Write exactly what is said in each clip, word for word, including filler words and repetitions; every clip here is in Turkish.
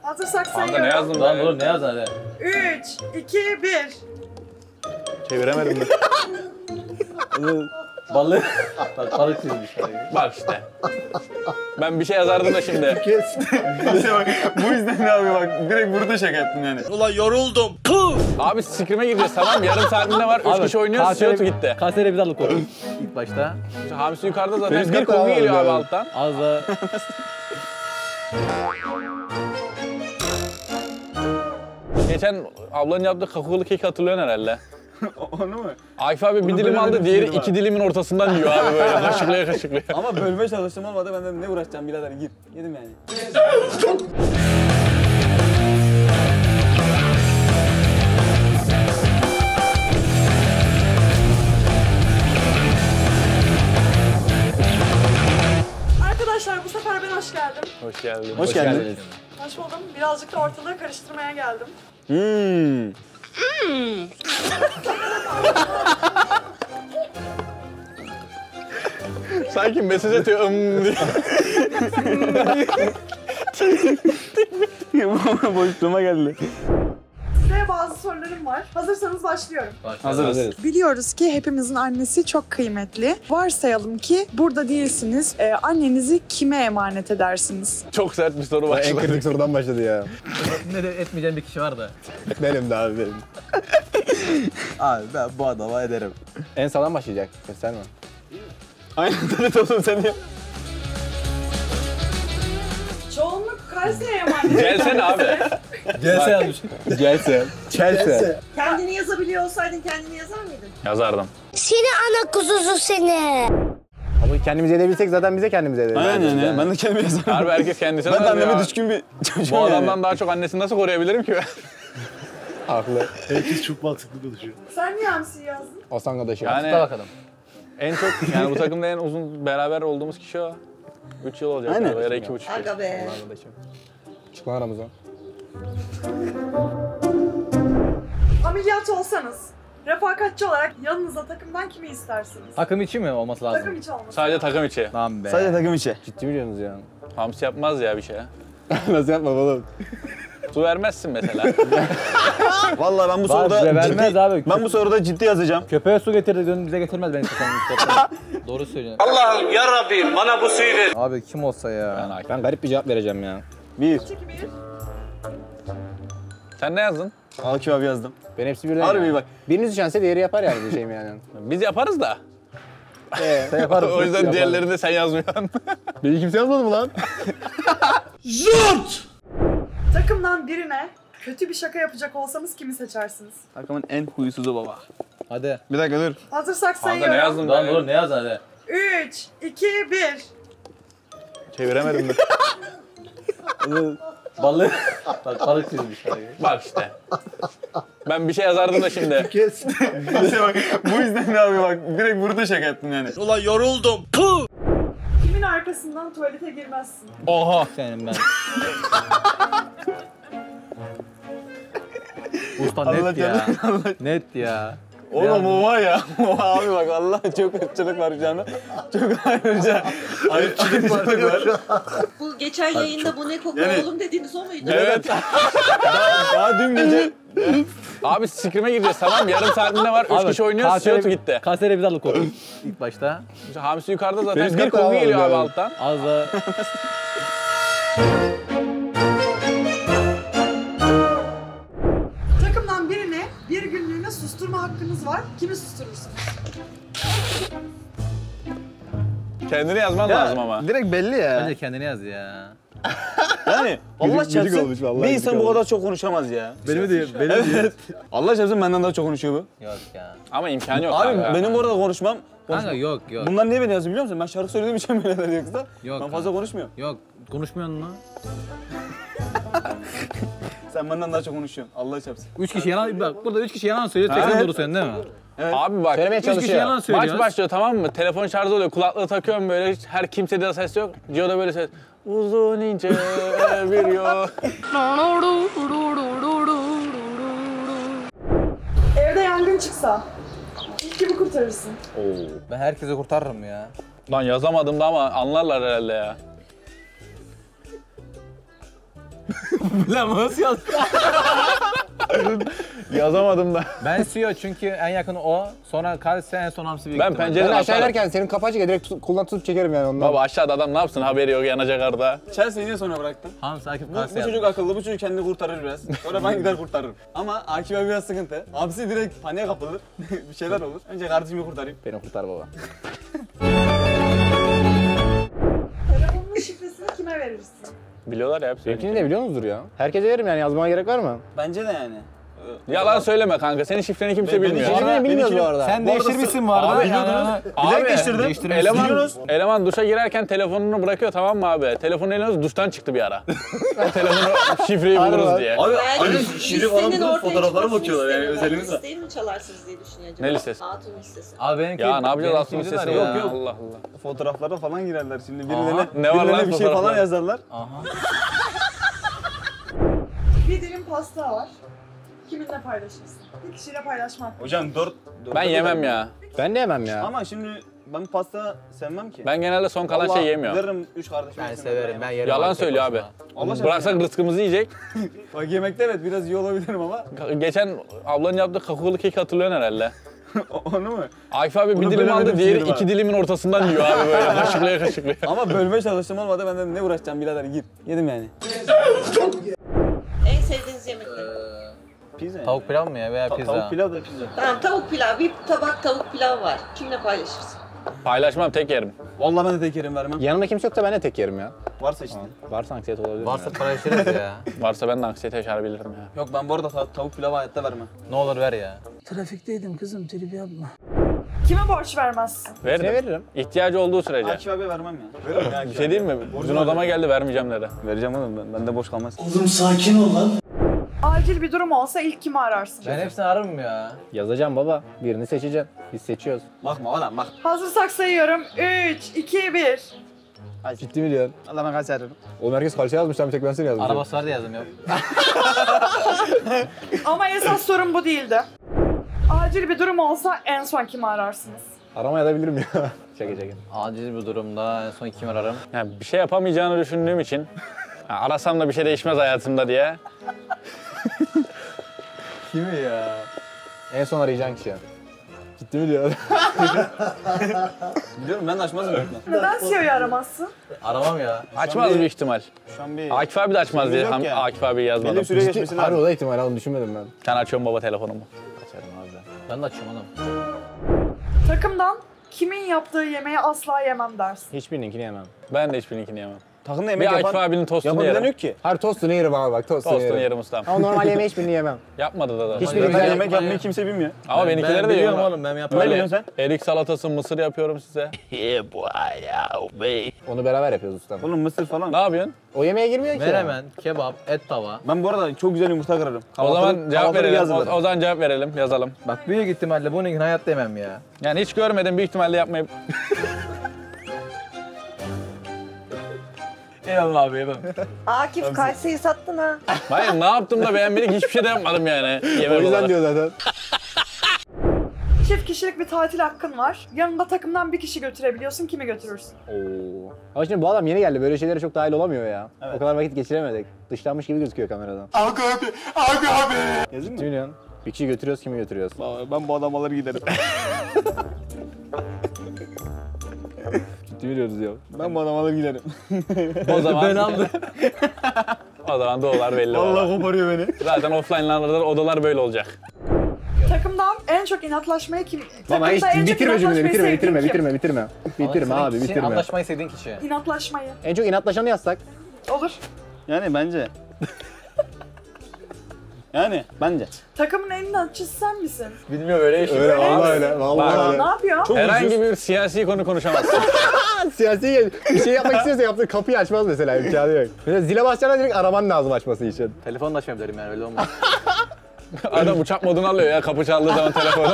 Hazırsak sayıyorum. sayıyorum. Ne yazdın lan oğlum, ne yazdın hadi? üç, iki, bir. Çeviremedim de. Balık. Bak balık çizmiş. Bak işte. Ben bir şey yazardım da şimdi. Kes. Bu yüzden ne abi bak direkt burada şaka ettim yani. Ulan yoruldum. Abi Scrim'e gireceğiz tamam. Yarım saatinde var. Üç kişi oynuyoruz. Siyotu gitti. Kasere bir dalık koy. İlk başta. Hamsi yukarıda zaten. Benim Bir koku geliyor abi alttan. Az da. Geçen ablanın yaptığı kakaolu keki hatırlıyorsun herhalde. Onu mu? Akif abi bir Onu dilim aldı, bölemedim, diğeri diğeri var. iki dilimin ortasından yiyor abi böyle kaşıklaya kaşıklaya. Ama bölme çalıştım olmadı, ben de ne uğraşacağım birader, gir. Yedim yani. Arkadaşlar bu sefer ben hoş geldim. Hoş geldin. Hoş, Hoş geldiniz. Hoş buldum. Birazcık da ortalığı karıştırmaya geldim. Hmm. Sanki mesaj atıyor ım diye. Boşluğuma geldi. Size bazı sorularım var. Hazırsanız başlıyorum. Hazırız. Biliyoruz ki hepimizin annesi çok kıymetli. Varsayalım ki burada değilsiniz. Ee, annenizi kime emanet edersiniz? Çok sert bir soru En başladı. kritik sorudan başladı ya. Ne de etmeyeceğim bir kişi var da. Benim de abi benim. Abi ben bu adama ederim. En sağdan başlayacak. Gösterme. Aynen öyle oğlum sen ya. Çoğunluk Kayseri'ye emanet eder. Gelsene abi. Gelse yazmış. Gelse. Chelsea. Kendini yazabiliyor olsaydın kendini yazar mıydın? Yazardım. Seni ana kuzusu seni. Ama kendimize edebilsek zaten bize kendimize ederiz. Aynen ya, ben de kendime yazarım. Harbi herkes kendisine Ben de yazıyor anneme ya. düşkün bir çocuğum Bu yani. adamdan daha çok annesini nasıl koruyabilirim ki ben? Haklı. Herkes çok mantıklı konuşuyor. Sen niye Hamsi'yi yazdın? Osman kardeşim. Yani- Tut bakalım. En çok yani bu takımda en uzun beraber olduğumuz kişi o. Üç yıl olacak Aynen. galiba ya da iki buçuk yıl. Aga be. Kardeşim. Çık lan aramıza. Ameliyat olsanız, refakatçi olarak yanınıza takımdan kimi istersiniz? Takım içi mi olması lazım? Takım içi olması. Sadece takım içi. Lan be. Sadece takım içi. Ciddi mi diyorsunuz ya? Hamsi yapmaz ya bir şey. Nasıl yapma oğlum? Su vermezsin mesela. Vallahi ben bu Abi soruda bize vermez ciddi, abi. ben bu soruda ciddi yazacağım. Köpeğe su getirdi gönül bize getirmez beni tutan. Doğru söylüyorsun. Allah'ım ya Rabbim bana bu suyu ver. Abi kim olsa ya. Ben Akif. Ben garip bir cevap vereceğim ya. Bir. İki, bir. Sen ne yazdın? Akif abi yazdım. Ben hepsi birden Harbi ya. bak. Biriniz düşense diğeri yapar yani bir şeyim yani. Biz yaparız da. Ee, sen yaparız. O yüzden diğerlerini de sen yazmıyorsun. Beni kimse yazmadı mı lan? Takımdan birine kötü bir şaka yapacak olsanız kimi seçersiniz? Takımın en huysuzu baba. Hadi. Bir dakika dur. Hazırsak Kanka ne sayıyorum. yazdın Lan be? oğlum ne yazdın hadi. üç, iki, bir. Çeviremedim de. Balık. Bak balık çizmiş. Bak işte. Ben bir şey yazardım da şimdi. Kes. bak, bu yüzden ne abi bak direkt burada şaka ettim yani. Ulan yoruldum. Kimin arkasından tuvalete girmezsin? Oha. Senin ben. Usta net ya. Net ya. Oğlum o var ya. O abi bak Allah çok ırkçılık var şu anda. Çok ayrıca. Ayrıcılık var. Bu geçen yayında bu ne koku Yani- oğlum dediğiniz o muydu? Evet. daha, daha dün gece. Abi Scrim'e gireceğiz tamam. Yarım saatinde var. Üç kişi oynuyoruz. Siyotu gitti. Kasere bir dalık koy. İlk başta. Hamsi yukarıda zaten. Benim Bir kat koku alalım geliyor abi ya. alttan. Az da. Takımdan birine bir günlüğüne susturma hakkınız var. Kimi susturursunuz? Kendini yazman lazım ama. Direkt belli ya. Bence kendini yaz ya. Yani Allah Gıcık çarpsın olmuş vallahi, bir gıcık insan bu olmuş. kadar çok konuşamaz ya. Benim de benim Evet. Allah çarpsın benden daha çok konuşuyor bu. Yok ya. Ama imkanı yok Abi kanka. benim bu arada konuşmam. Kanka konuşmam. yok yok. Bunlar niye beni yazıyor biliyor musun? Ben şarkı söylediğim için böyle der yoksa. Yok Ben fazla kanka. konuşmuyorum. Yok konuşmuyorsun mu? Sen benden daha çok konuşuyorsun. Allah çarpsın. Üç kişi yalan bak burada üç kişi yalan söylüyor. Tek sen Evet. doğru söylüyorsun değil mi? Abi bak. Söylemeye Üç kişi çalışıyor. yalan söylüyor. Maç başlıyor tamam mı? Telefon şarjı oluyor. Kulaklığı takıyorum böyle. Her kimsede de ses yok. Cio da böyle ses. Uzun ince bir yol. Evde yangın çıksa ilk kimi kurtarırsın? Ben herkese kurtarırım ya. Lan yazamadım da ama anlarlar herhalde ya. Lan nasıl yazdın? Yazamadım da. Ben C E O çünkü en yakını o. Sonra Kalse en son hamsi büyük Ben ihtimalle. pencereden Ben aşağı atarım. inerken senin kapı açık ya direkt tut- kullan tutup çekerim yani ondan. Baba aşağıda adam ne yapsın, haberi yok, yanacak arada. Chelsea'yi niye sonra bıraktın? Hamsi Akif Bu, Kalse bu yazdı. çocuk akıllı, bu çocuk kendini kurtarır biraz. Sonra ben gider kurtarırım. Ama Akif abi biraz sıkıntı. Hamsi direkt paniğe kapılır. Bir şeyler olur. Önce kardeşimi kurtarayım. Beni kurtar baba. Telefonun şifresini kime verirsin? Biliyorlar ya hepsi. Benimkini de biliyor musunuz ya? Herkese veririm yani yazmama gerek var mı? Bence de yani. Yalan söyleme kanka, senin şifreni kimse Ben- ben bilmiyor. hiç- Benimkini bilmiyoruz bu benimkini- arada. Sen Bu arada değiştirmişsin bu arada. Abi, Yani- Abi, değiştirdim. eleman, Biliyoruz. eleman duşa girerken telefonunu bırakıyor, tamam mı abi? Telefonu eliyoruz, duştan çıktı bir ara. Telefonu şifreyi buluruz diye. Abi Yani hani listenin şiiri falan ortaya bulup fotoğraflara çıkmasını bakıyorlar yani istemiyorlar. özelimiz var. Listeyi mi çalarsınız diye düşünüyor acaba? Ne listesi? Hatun listesi. Abi benimki... Ya ne yapacağız benimki aslında biliyorlar sesi ya. yok yok. Allah Allah. Fotoğraflara falan girerler şimdi Aha. birilerine, Ne var birilerine lan bir şey falan fotoğraflar? yazarlar. Aha. Bir dilim pasta var. Kiminle paylaşırsın? Bir kişiyle paylaşmak. Hocam dört... Ben yemem ya. Ben de yemem ya. Ama şimdi ben pasta sevmem ki. Ben genelde son kalan Vallahi şey yemiyorum. Veririm üç kardeşime. Ben ikisine severim. Ben ben yerim. Yalan abi tek söylüyor abi. başıma. Allah aşkına Bıraksak rızkımızı yiyecek. Bak yemekte evet biraz iyi olabilirim ama Geçen ablanın yaptığı kakaolu kek hatırlıyorsun herhalde. onu mu? Akif abi bir Onu dilim bölemedim aldı, ki diğeri yedim iki abi. dilimin ortasından yiyor abi böyle kaşıklaya kaşıklaya. Ama bölmeye çalıştım olmadı ben dedim ne uğraşacağım birader git. Yedim yani. En sevdiğiniz yemek ne? Pizza yani. Tavuk pilav mı ya veya Ta- pizza? Tavuk pilav da pizza. Tamam tavuk pilav. Bir tabak tavuk pilav var. Kimle paylaşırsın? Paylaşmam, tek yerim. Vallahi ben de tek yerim vermem. Yanımda kimse yoksa ben de tek yerim ya. Varsa işte. Varsa anksiyete olabilir. Varsa yani. paylaşırız ya. Varsa ben de anksiyete yaşayabilirim ya. Yok ben bu arada ta- tavuk pilavı hayatta vermem. Ne olur ver ya. Kime borç vermezsin? Veririm. Ne veririm? İhtiyacı olduğu sürece. Akif abiye vermem ya. Veririm ya. Bir şey diyeyim mi? Dün odama geldi, vermeyeceğim dedi. Vereceğim oğlum ben, bende boş kalmaz. Acil bir durum olsa ilk kimi ararsın? Ben hepsini ararım ya. Yazacağım baba. Birini seçeceğim. Biz seçiyoruz. Bakma oğlum bak. Hazırsak sayıyorum. üç, iki, bir. Ciddi mi diyorsun? Allah ben kaçarım. Oğlum herkes karşı yazmış lan bir tek ben seni yazmışım. Arabası var diye yazdım ya. Ama esas sorun bu değildi. Acil bir durum olsa en son kimi ararsınız? Arama yazabilirim ya. Şaka şaka. Acil bir durumda en son kimi ararım? Yani bir şey yapamayacağını düşündüğüm için ya arasam da bir şey değişmez hayatımda diye. Kimi ya? En son arayacağın kişi. Ciddi mi diyorsun? Biliyorum ben de açmazım büyük ihtimal. Neden C E O'yu aramazsın? Aramam ya. Açmaz büyük ihtimal. Şu an bir... Akif abi de açmaz diye Yok ham- ya. Akif abi Belli yazmadım. bir süre Ciddi. geçmesi Harbi lazım. o da ihtimal onu düşünmedim ben. Sen açıyorsun baba telefonumu. Açarım abi ben. Ben de açıyorum oğlum. Takımdan kimin yaptığı yemeği asla yemem dersin. Hiçbirininkini yemem. Ben de hiçbirininkini yemem. Takımda Bir yemek Akif yapan... abinin tostunu Yapabilen yerim. yok ki. Hayır tostunu yerim abi bak tostunu, Tostunu yerim. yerim ustam. Ama normal yemeği hiçbirini yemem. Yapmadı da da. Hiçbiri Ben güzel yemek yapma yapmayı ya. kimse bilmiyor. Ama benimkileri ben de biliyorum yiyorum. oğlum ben Ne yaparım. biliyorsun sen? Erik salatası, mısır yapıyorum size. Onu beraber yapıyoruz ustam. Oğlum mısır falan. Ne yapıyorsun? O yemeğe girmiyor ki. Menemen, kebap, et tava. Ben bu arada çok güzel yumurta kırarım. O zaman cevap verelim. O, yazılır. o zaman cevap verelim, yazalım. Bak büyük ihtimalle bunun hayatta yemem ya. Yani hiç görmedim, büyük ihtimalle yapmayıp. Eyvallah abi yemem. Akif Kayseri'yi sattın ha. Hayır, ne yaptım da beğenmedik, hiçbir şey de yapmadım yani. Yemek O yüzden olarak. diyor zaten. Çift kişilik bir tatil hakkın var. Yanında takımdan bir kişi götürebiliyorsun. Kimi götürürsün? Oo. Ama şimdi bu adam yeni geldi. Böyle şeylere çok dahil olamıyor ya. O kadar vakit geçiremedik. Dışlanmış gibi gözüküyor kameradan. Yazın mı? Ciddi mi diyorsun? Bir kişi götürüyoruz, kimi götürüyoruz? Ben bu adamı alır giderim. Ciddi mi diyoruz ya? Ben bu adamı alır giderim. O zaman, Ben aldım. o zaman doğular belli. Vallahi Vallahi. koparıyor beni. Zaten offline'larda odalar böyle olacak. Takımdan en çok inatlaşmayı kim... Baba hiç Takımda en çok bitirme cümleyi, inatlaşmayı bitirme, sevdiğin bitirme, kim? bitirme, bitirme. Bitirme abi, Kişi, bitirme. Anlaşmayı sevdiğin kişi. İnatlaşmayı. En çok inatlaşanı yazsak. Olur. Yani bence. Yani bence. Takımın en inatçısı sen misin? Bilmiyorum öyle iş. Öyle, vallahi öyle, vallahi Bak, öyle. Ne yapıyor? Çok Herhangi ucuz. bir siyasi konu konuşamazsın. Siyasi bir şey yapmak istiyorsa yaptığı kapıyı açmaz mesela, imkanı yok. Mesela zile basacağına direkt araman lazım açması için. Telefonu da açmayayım derim yani öyle olmaz. Adam uçak modunu alıyor ya kapı çaldığı zaman telefonu.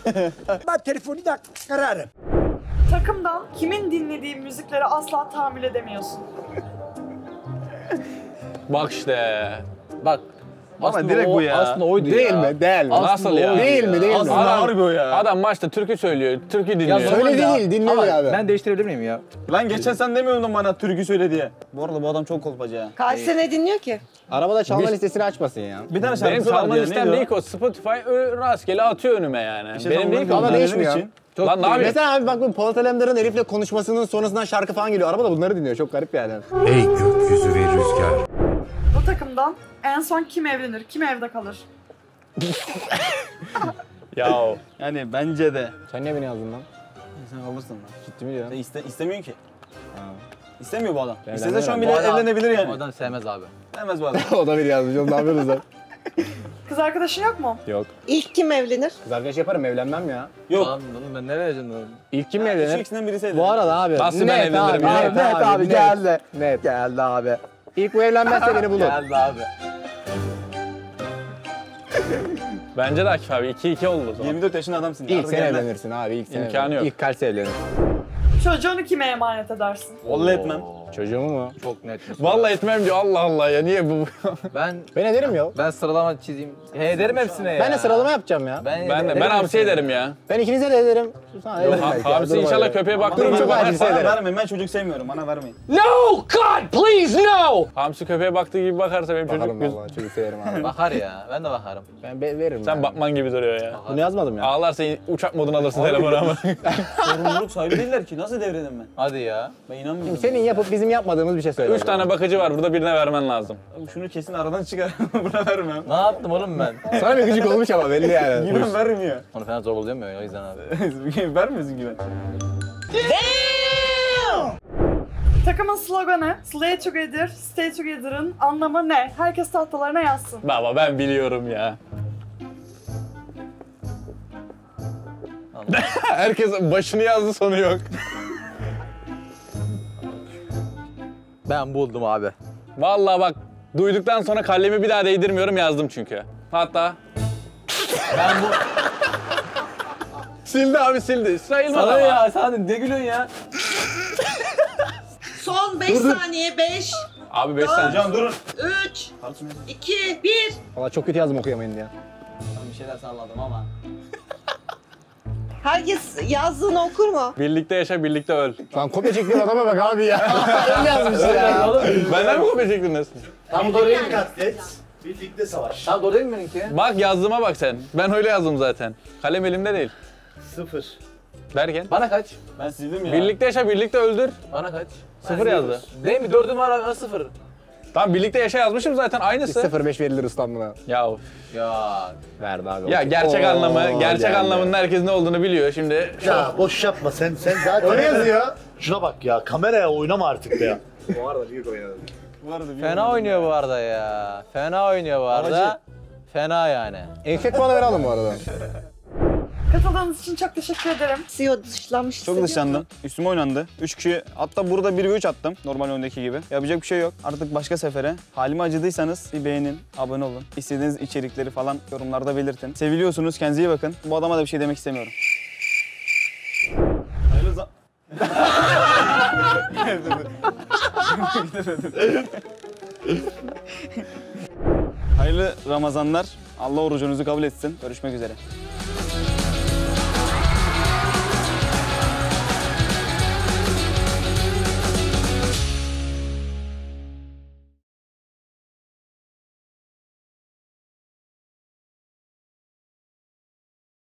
Takımdan kimin dinlediği müzikleri asla tahammül edemiyorsun? Bak işte. Bak Ama direkt o, bu ya. Aslında oydu Değil ya. mi? Değil mi? Nasıl ya? Değil mi? Değil mi? Aslında harbi o ya. Adam maçta türkü söylüyor, türkü dinliyor. Ya Söyle Ya. değil, dinle Ama abi. Ben değiştirebilir miyim ya? Lan geçen sen demiyordun bana türkü söyle diye. Bu arada bu adam çok kolpacı ya. Kaç sene dinliyor ki? Arabada çalma Bir- listesini açmasın ya. Bir tane Benim şarkısı var çalma diye, listem neydi değil ki o. Spotify ö- rastgele atıyor önüme yani. İşte Benim sen değil bunu ki o. Ama dinlediğin değişmiyor. için. Çok Lan ne yapayım? Mesela abi bak bu Polat Alemdar'ın Elif'le konuşmasının sonrasından şarkı falan geliyor. Arabada bunları dinliyor. Çok garip yani. Ey gökyüzü ve rüzgar. Bu takımdan en son kim evlenir, kim evde kalır? Ya o. Yani bence de. Sen niye beni yazdın lan? Sen alırsın lan. Ciddi mi diyorsun? Sen iste, istemiyor ki. İstemiyor bu adam. Ben İstese şu an bile Bu adam- evlenebilir yani. O adam sevmez abi. Demez bu adam. O da beni yazmış. Oğlum ne yapıyorsunuz lan? Kız arkadaşın yok mu? Yok. İlk kim evlenir? Kız arkadaş yaparım evlenmem ya. Yok. Lan oğlum ben ne vereceğim lan? İlk kim Şu evlenir? ikisinden birisi Bu arada abi. Nasıl ben net evlenirim abi, ya? Net, Net abi, net, geldi. Net. Geldi abi. İlk bu evlenmezse beni bulur. Geldi abi. Bence de Akif abi iki iki oldu o zaman. yirmi dört yaşında adamsın. İlk Artık sen evlen. evlenirsin abi. İlk sen İmkanı evlenir. yok. İlk kalp evlenir. Çocuğunu kime emanet edersin? Vallahi etmem. Çocuğumu mu? Çok net. Vallahi etmem diyor. Allah Allah ya niye bu? Ben Ben ederim ya. ben sıralama çizeyim. He ederim hepsine ya. Ben de sıralama yapacağım ya. Ben, ben de ederim ben hamsi hepsine. ederim ya. Ben ikinize de ederim. Sana ederim Ha- belki ya. Hamsi Dur inşallah bakalım. köpeğe baktığım Durum gibi çok bakar. acil Bana ederim. vermeyin. Ben çocuk sevmiyorum. Bana vermeyin. No, God, please, no! Hamsi köpeğe baktığı gibi bakarsa benim çocuk Bakarım göz... vallahi çocuk severim abi. Bakar ya. Ben de bakarım. Ben be- veririm. Sen yani. Batman gibi duruyor ya. Bunu yazmadım ya. Ağlarsa uçak moduna alırsın telefonu ama. Sorumluluk sahibi değiller ki. Nasıl devredin ben? Hadi ya. Ben inanmıyorum. Senin yapıp bizim yapmadığımız bir şey söyle. Üç tane bakıcı var burada birine vermen lazım. Abi şunu kesin aradan çıkar. Buna vermem. Ne yaptım oğlum ben? Sana bir gıcık olmuş ama belli yani. Güven vermiyor. Onu falan zor oluyor mu o yüzden abi? Vermiyorsun güven. Takımın sloganı Slay Together, Stay Together'ın anlamı ne? Herkes tahtalarına yazsın. Baba ben biliyorum ya. Herkes başını yazdı sonu yok. Ben buldum abi. Vallahi bak duyduktan sonra kalemi bir daha değdirmiyorum yazdım çünkü. Hatta Ben bu... sildi abi sildi. Sayılmaz Sana ama. ya sen ne gülüyorsun ya? Son beş saniye. beş, Abi beş saniye. Hocam durun. üç, iki, bir. Valla çok kötü yazdım okuyamayın diye. Ben bir şeyler salladım ama. Herkes yazdığını okur mu? Birlikte yaşa birlikte öl. Lan kopya çektiğin adama bak abi ya. Öyle yazmış ya. Benden mi kopya çektiniz? Tam doğru değil mi? Katlet, birlikte savaş. Tam doğru değil mi benimki? Bak yazdığıma bak sen. Ben öyle yazdım zaten. Kalem elimde değil. Sıfır. Derken. Bana kaç? Ben sildim ya. Birlikte yaşa birlikte öldür. Bana kaç? Sıfır yazdı. Değil mi? Dördüm var abi. Sıfır. Tamam birlikte yaşa yazmışım zaten aynısı. sıfır beş verilir İstanbul'a. Ya of. Ya. Verdi abi. Ya gerçek Oo, anlamı, gerçek geldi. anlamının herkes ne olduğunu biliyor. Şimdi şu Ya boş yapma sen sen zaten. O ne yazıyor? Şuna bak ya kameraya oynama artık be ya. Bu arada bir Fena oynuyor bu arada ya. Fena oynuyor bu arada. Babacı. Fena yani. Eşek bana verelim bu arada. Katıldığınız için çok teşekkür ederim. C E O dışlanmış. Çok hissediyor dışlandım. musun? Üstüme oynandı. Üç kişi, hatta burada bir ve üç attım. Normal oyundaki gibi. Yapacak bir şey yok. Artık başka sefere. Halime acıdıysanız bir beğenin, abone olun. İstediğiniz içerikleri falan yorumlarda belirtin. Seviliyorsunuz, kendinize iyi bakın. Bu adama da bir şey demek istemiyorum. Hayırlı za- Hayırlı Ramazanlar. Allah orucunuzu kabul etsin. Görüşmek üzere.